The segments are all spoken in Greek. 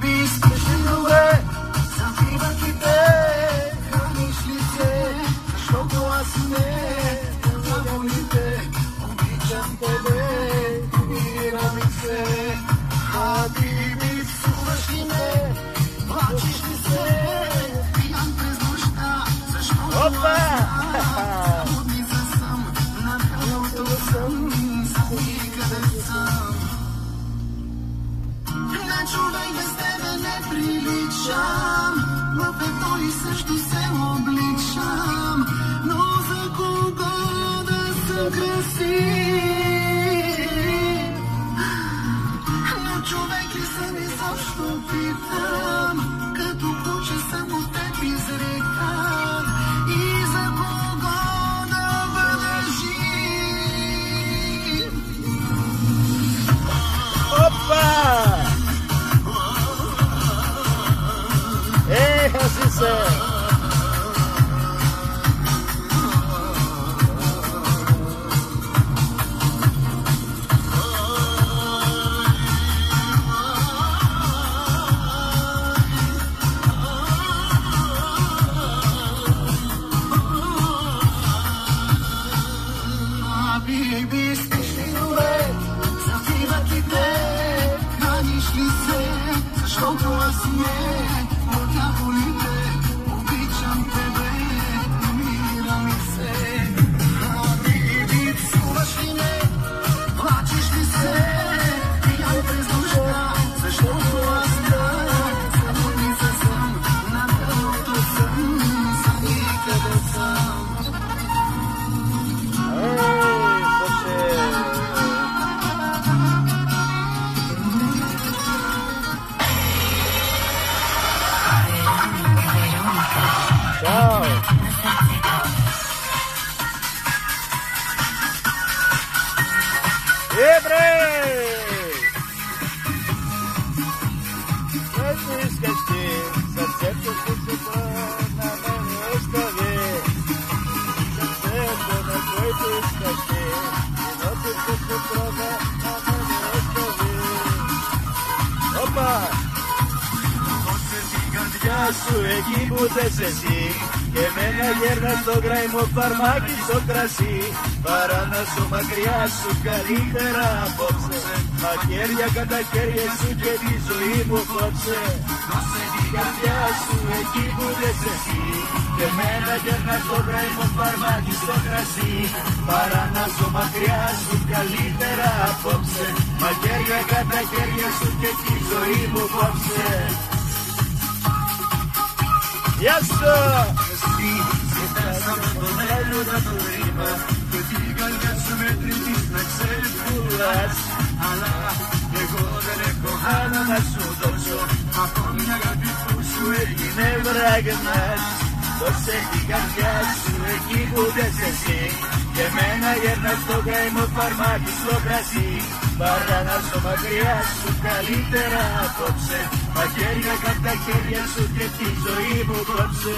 Στέλνουμε σαν φύγακητε, χάνεις λίτε, σώκο ασυνέ, διαβολείτε, ομπίτσαντελε, μοιράμιξε, χατιμίτ σου βασχινέ, πλάτσις λίτε, πιάν през нощта, защото будница съм, на тялото съм, никъде съм. На човек без тебе не приличам, в едно и също се обличам, но за кого да съм красив? Но човек ли съм изобщо питам, като куче съм от теб изрекам, и за кого да бъда жив? Опа! Assim é. Habibi, стишливе, завиваките, храниш ли се, защото аз не. Диаволите, обичам тебе, мира ми се. Хаbibi, псуваш ли ме, плачеш ли се, пиян през нощта, защото аз знам, за будница съм, на тялото съм, за никъде съм. Ciao! Ebrei! Quando esqueci, sacete que se torna na nossa vez. Sacete na noite esqueci, e noite que se torna na nossa vez. Opa! Σου εκεί που θες εσύ και εμένα γέρνα στο γκραϊμό φαρμάκι στο κρασί, παρά να σου μακριά σου καλύτερα απόψε, μαχαίρια κατά χέρια σου και τη ζωή μου κόψε. Δώσε την καρδιά σου εκεί που θες εσύ και εμένα γέρνα στο γκραϊμό φαρμάκι στο κρασί, παρά να σου μακριά σου καλύτερα απόψε, μαχαίρια κατά χέρια σου και τη ζωή μου κόψε. Γεια σου! Εσύ, ζητάσαμε τον έρωτα το ρήμα, και την καρδιά σου μετρητής να ξέρεις που πουλάς. Αλλά εγώ δεν έχω άλλο να σου δώσω, από μια αγάπη που σου έγινε βραγνάς. Δώσε την καρδιά σου εκεί που θες εσύ και εμένα γέρνα στο γκραϊμό φαρμάκι στο κρασί, παρά να σου μακριά σου καλύτερα απόψε, μαχαίρια κάτω τα χέρια σου και τη ζωή μου κόψε.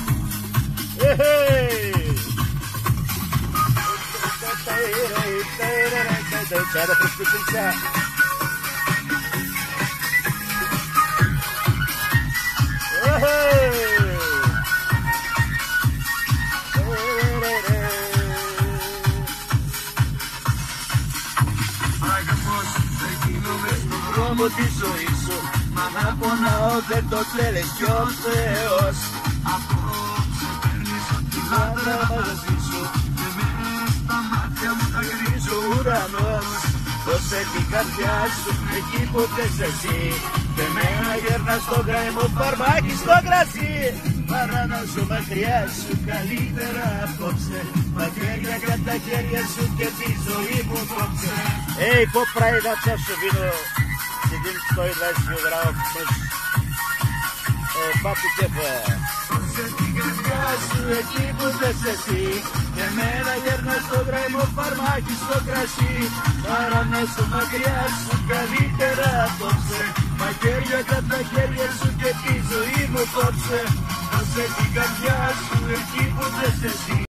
Cada prescription. Δρόμο τη ζωή σου, μα να πονάω δεν το θέλει κι ο Θεός. Απόψε παίρνεις ό,τι λάτρα μαζί σου και μες στα μάτια μου θα γκρίζει ο ουρανός. Δώσε την καρδιά σου εκεί που θες εσύ και εμένα γέρνα στο γκραϊμό φαρμάκι στο κρασί, παρά να σου μακριά σου καλύτερα απόψε, μαχαίρια κατά τα χέρια σου και τη ζωή μου κόψε. Ej, popravi da čašu vino, sedim 120 kg plus πάπου και φε. Δώσε την καρδιά σου εκεί που θες εσύ και εμένα γέρνα στο γκραϊμό φαρμάκι στο κρασί, παρά να σου μακριά σου καλύτερα απόψε, μαχαίρια κατά τα χέρια σου και τη ζωή μου κόψε. Δώσε την καρδιά σου εκεί που θες εσύ.